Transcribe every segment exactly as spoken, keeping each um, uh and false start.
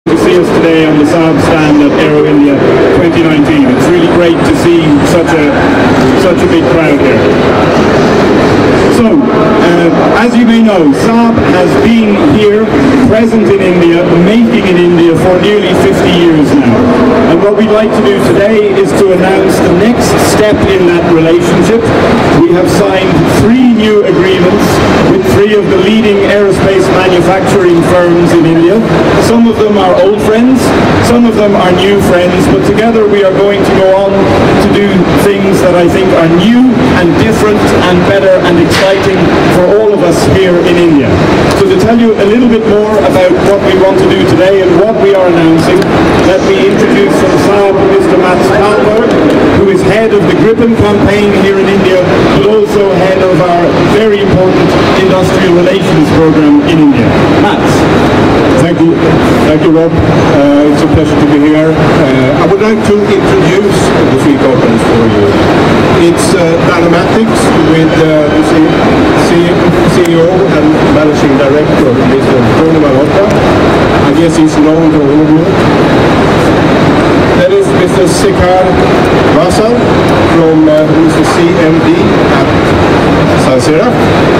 To see us today on the Saab stand at Aero India twenty nineteen. It's really great to see such a such a big crowd here. So, uh, as you may know, Saab has been here, present in India, making in India for nearly fifty years now. And what we'd like to do today is to announce the next step in that relationship. We have signed three new agreements with three of the leading aerospace manufacturing firms in India. Some of them are old friends, some of them are new friends, but together we are going to go on to do things that I think are new and different and better and exciting for all of us here in India. So to tell you a little bit more about what we want to do today and what we are announcing, let me introduce from Saab Mister Mats Palberg, who is head of the Gripen campaign here in India, but also head of our very important industrial relations program in India. Mats. Thank you, thank you, Rob. Uh, it's a pleasure to be here. Uh, I would like to introduce the three companies for you. It's uh, Dynamatics with uh, the C E O and Managing Director, Mister Tony Marotta. I guess he's known to all of you. That is Mister Sekar Vasal from uh, who is the C M D at Sansera.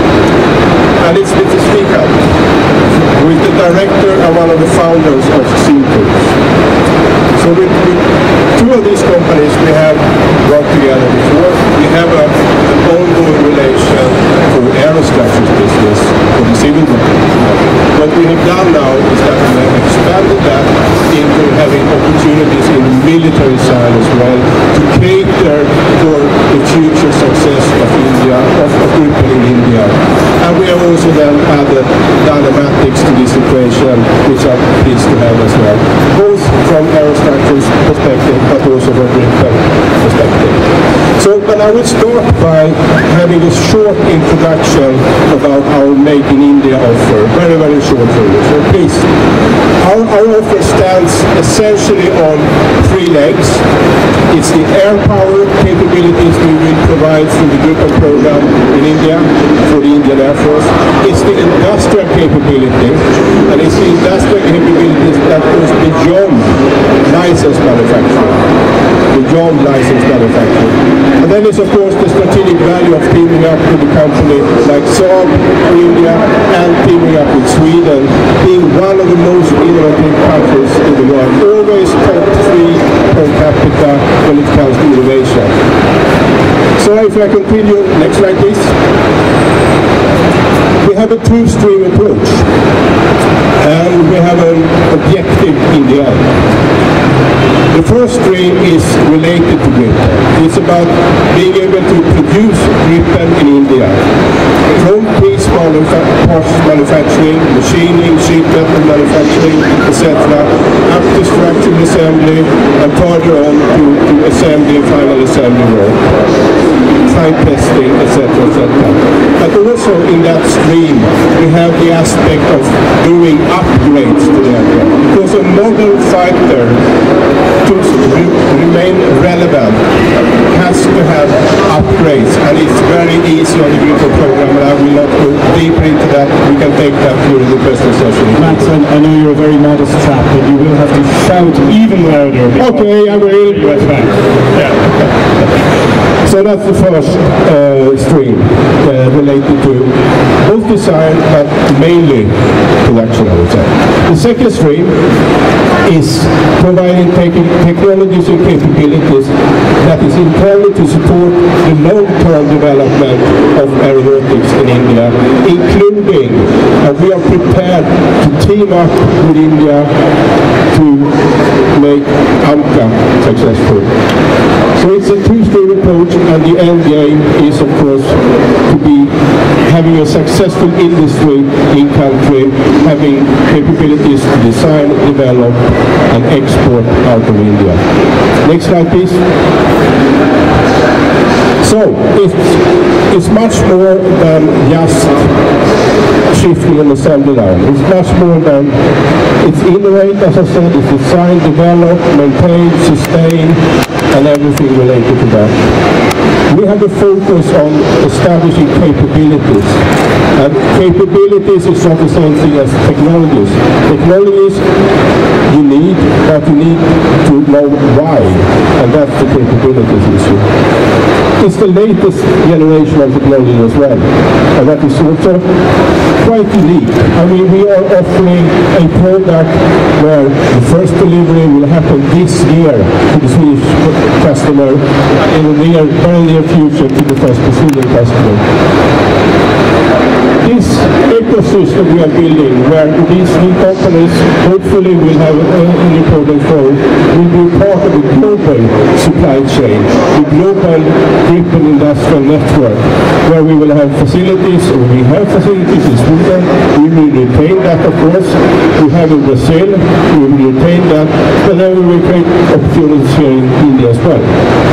And it's Mister Srikanth, who is the director and one of the founders of Seamtools. So with, with two of these companies we have worked together before. We have a, an ongoing relation for the aerostructures business for the civil market. What we have done now is that we have expanded that into having opportunities in the military side as well to cater for the future success of India, of, of Gripen in India. And we have also then added Dynamatics to this equation, which I'm pleased to have as well, both from aerostructures perspective, but also from Gripen perspective. So, but I will start by having a short introduction about our Make in India offer, very, very short for you, so please. Our, our offer stands essentially on three legs. It's the air power capabilities we will provide through the Gripen program in India, for the Indian Air Force. It's the industrial capability, and it's the industrial capabilities that goes beyond license manufacturing. Beyond license manufacturing. And then there's of course the strategic value of teaming up with a company like Saab for India and teaming up with Sweden, being one of the most innovative countries in the world, always top three per capita when it comes to innovation. So if I continue, next slide please. We have a two-stream approach and we have an objective in the end. The first stream is related to Gripen. It's about being able to produce Gripen in India. From piece manufa- parts manufacturing, machining, sheet metal manufacturing, et cetera, up to structural assembly, and further on to, to assembly and final assembly work, site testing, et cetera, et cetera. But also in that stream, we have the aspect of doing upgrades to the aircraft. Because a modern fighter, to remain relevant, has to have upgrades, and it's very easy on the Gripen program, and I will not go deeper into that. We can take that during the presentation. Mats, I know you're a very modest chap, but you will have to shout even louder. Okay, I will. U S fans. Yeah. So that's the first uh, stream uh, related to both design, but mainly production, I would say. The second stream is providing technologies and capabilities that is intended to support the long-term development of aeronautics in India, including, and we are prepared to team up with India to make AMCA successful. So it's a two-stream approach, and the end game is, of course, to be having a successful industry in country, having capabilities to design, develop, and export out of India. Next slide, please. So it's, it's much more than just shifting an assembly line. It's much more than, it's innovate, as I said, it's design, develop, maintain, sustain, and everything related to that. we have a focus on establishing capabilities. And capabilities is not the same thing as technologies. Technologies you need, but you need to know why, and that's the capabilities issue. It's the latest generation of technology as well, and that is also quite unique. I mean, we are offering a product where the first delivery will happen this year to the Swedish customer, in the near, very near future to the first Brazilian customer. This ecosystem we are building, where these new companies hopefully will have an important role, will be part of a global supply chain, the global Gripen industrial network, where we will have facilities, or we have facilities in Sweden, we will retain that of course, we have in Brazil, we will retain that, but then we will create opportunities here in India as well.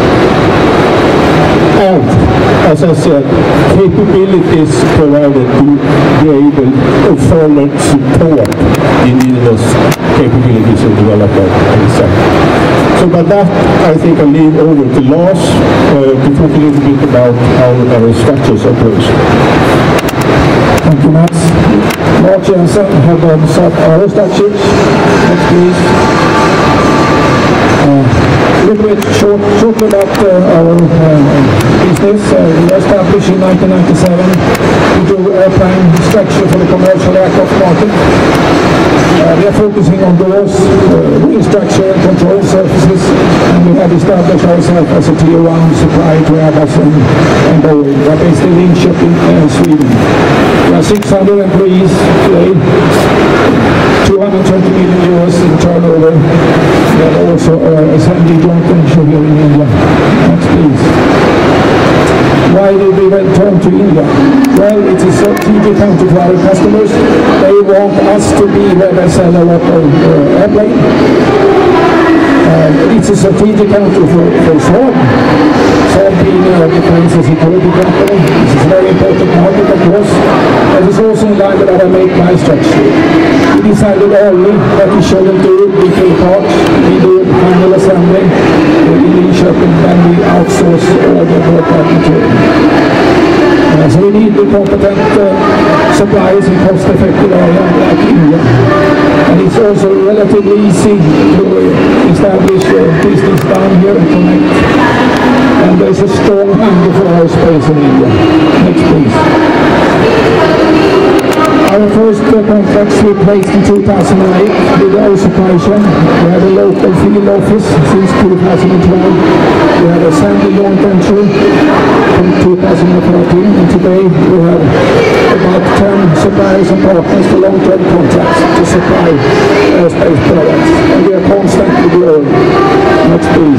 And, as I said, capabilities provided to be able to further support the indigenous capabilities and development in the sector. So by that, I think I'll leave over to Lars uh, to talk a little bit about how our structures operation. Thank you, Mats. Lars Jensen, head of Aerostructures. Next, please. Uh, A little bit short, short about uh, our uh, business. Uh, we were established in nineteen ninety-seven. We do airplane structure for the commercial aircraft market. Uh, we are focusing on doors, uh, wing structure and control surfaces, and we have established ourselves as a tier one supplier to Airbus and, and Boeing. We are based in Linköping, uh, Sweden. We are six hundred employees today. two hundred twenty million euros in turnover. We are also uh, assembly joint venture here in India. Next, please. Why did we went home to India? Well, it is a strategic country for our customers. They want us to be where they sell a lot of uh, airplane. Uh, it's a strategic country for, for Saab. Saab being a defense and security company. This is a very important market, of course. But it's also in line with our make-buy structure. We decided early that we shouldn't do detail parts. We do final assembly in Linköping, then we outsource all the third-party material. Uh, so we need the competent uh, suppliers in cost-effective area like India. And it's also relatively easy to establish uh, business down here and connect. And there's a strong hunger for aerospace in India. Next, please. Our first uh, contracts we placed in two thousand eight with our supply chain. We had a local field office since two thousand twelve. We had a assembly joint venture from two thousand thirteen, and today we have about ten suppliers and partners for long-term contracts to supply aerospace products. And we are constantly growing. Next, please.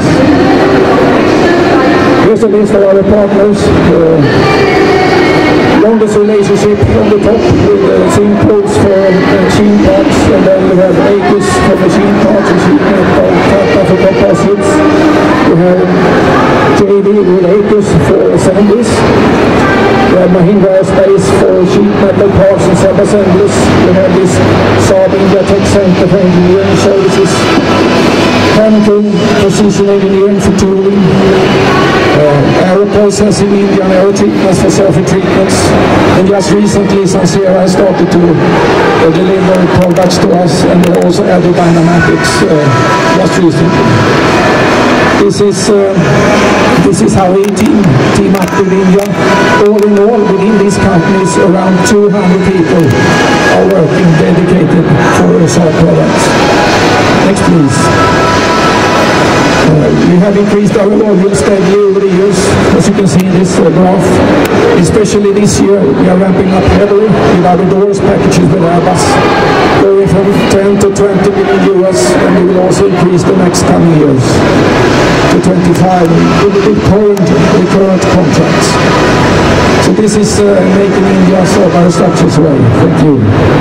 Here's a list of our partners. Uh, longest relationship from the top with uh, Simcodes for uh, machine parts, and then we have Aegis for machine parts and sheet metal, Tata for composites. We have J V with Aegis for assemblies. We have Mahindra Aerospace for sheet metal parts and sub-assemblies. We have this Saab India Tech Center for engineering services. Hamilton Precision Engineering for tooling. Uh, Aeroprocess in India and Aero Treatments for surface treatments. And just recently Sansera has started to uh, deliver products to us, and also Aerodynamics uh, just recently. This is uh, this is how we team team up with India. All in all, within these companies, around two hundred people are working dedicated for Saab products. Next, please. Uh, we have increased our volume steadily over the years, as you can see in this uh, graph. Especially this year, we are ramping up heavily with our doors packages with Airbus, going from ten to twenty million euros, and we will also increase the next coming years to twenty-five with the current, the current contracts. So this is uh, making India Saab Aerostructures way. Thank you.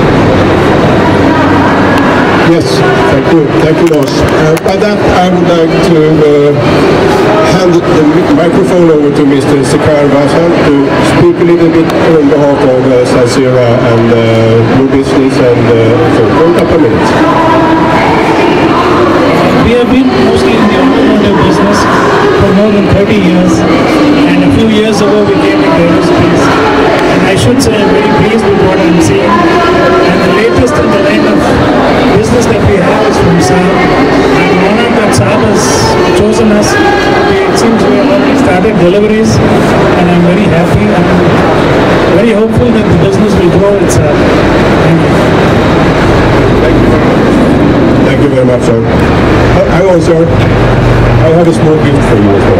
Yes, thank you, thank you, Lars. Uh, by that, I would like to uh, hand the microphone over to Mister Sekar Vasan to speak a little bit on behalf of uh, Sansera and uh, new business, and uh, so for a couple of minutes. We have been mostly in the automotive business for more more than thirty years, and a few years ago we came into aerospace. And I should say I'm very pleased with what I'm seeing. And the latest in the line of business that we have is from Saab. I'm honored that Saab has chosen us. It seems we have already started deliveries, and I'm very happy. I'm very hopeful that the business will grow with Saab. Thank you. Thank you. Thank you very much, sir. I also, I have a small gift for you as well.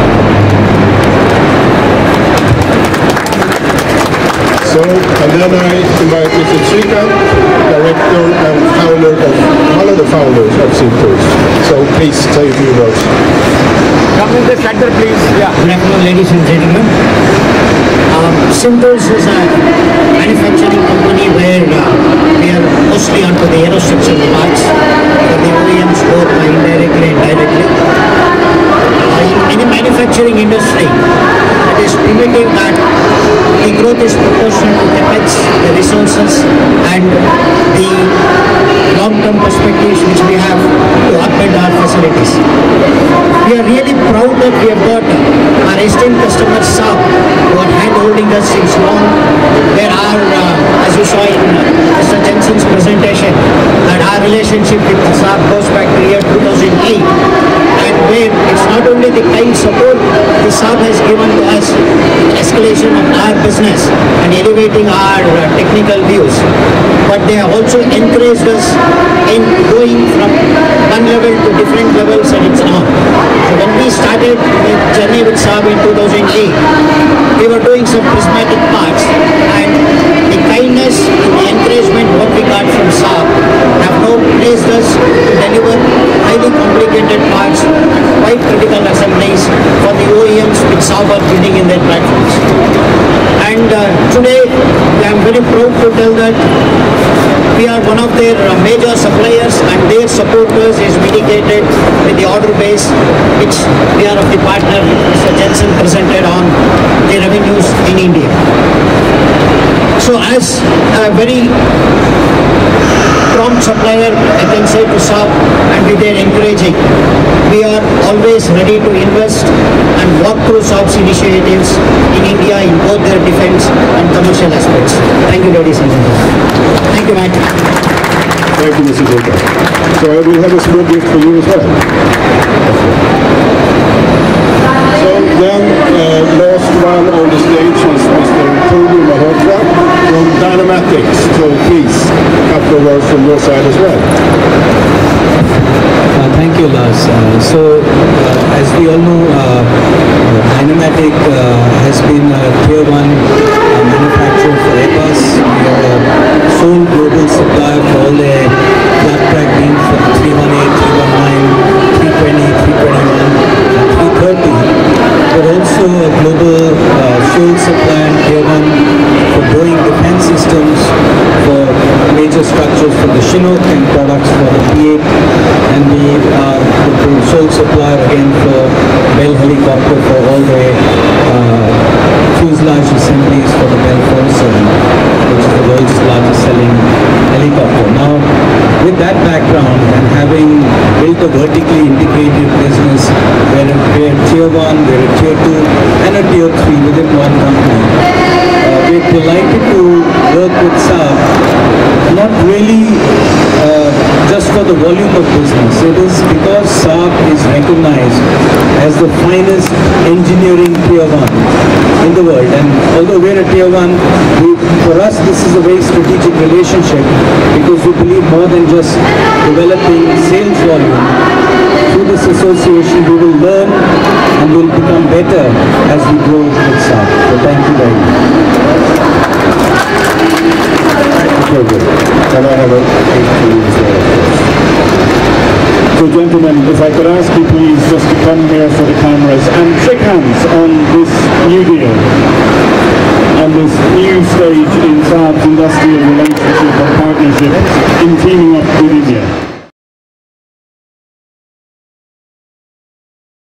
So, and then I invite Mister Srikant, director and founder of, one of the founders of Syntours. So please say a few words. Come in the center, please. Yeah. Good afternoon, ladies and gentlemen. Um, Syntours is a manufacturing company where uh, we are mostly onto the aerostructure parts for the O E Ms, both indirectly and directly. Uh, in any manufacturing industry, it is primitive that the growth is proportional to capex, the resources, and the long-term perspectives which we have to upgrade our facilities. We are really proud that we have got our esteemed customer Saab, who are hand-holding us since long. There are, uh, as you saw in Mister Jensen's presentation, that our relationship with Saab goes back to the year two thousand eight. And where it's not only the kind support the Saab has given to us, escalation of our business and elevating our uh, technical views, but they have also encouraged us in going from one level to different levels and it's on. So when we started the journey with Saab in two thousand eight, we were doing some prismatic parts, and the kindness and the encouragement what we got from Saab have now placed us to deliver highly complicated parts and quite critical assemblies for the O E Ms which Saab are building in their platforms. And uh, today I am very proud to tell that we are one of their uh, major suppliers, and their supporters is mitigated with the order base which we are of the partner Mister Jensen presented on the revenues in India. So as a very prompt supplier, I can say to Saab, and with their encouraging, we are always ready to invest and walk through Saab's initiatives in India in both their defense and commercial aspects. Thank you, ladies and gentlemen. Thank you, Matt. Thank you, Mister Srikant. So I will have a small gift for you as well. So then, uh, last one on the stage is Mister Toby Malhotra from Dynamatics. So please, a couple of words from your side as well. Uh, thank you, Lars. Uh, so, uh, as we all know, uh, Dynamatic uh, has been a tier one uh, manufacturer for Airbus. We are a sole global supplier for all their flat track wings for the three eighteen, three nineteen, three twenty, three twenty-one, and three thirty. We're also a global uh, sole supplier and tier one for Boeing defense systems, for major structures for the Chinook and products for the P eight, and we are the sole supplier again for Bell Helicopter for all the uh, fuselage assemblies for the Bell forty-seven, which is the world's largest selling helicopter. Now, with that background and having built a vertically integrated business where we're tier one, we're a tier two, and a tier three within one company, uh, we're delighted to work with Saab, not really uh, just for the volume of business. It is because Saab is recognized as the finest engineering tier one in the world. And although we're a tier one, we, for us this is a very strategic relationship, because we believe more than just developing sales volume. Through this association we will learn and will become better as we grow with Saab. So thank you very much. Very good. And I have a gift for you as well, of course. So gentlemen, if I could ask you please just to come here for the cameras and shake hands on this new deal, on this new stage in Saab's industrial relations.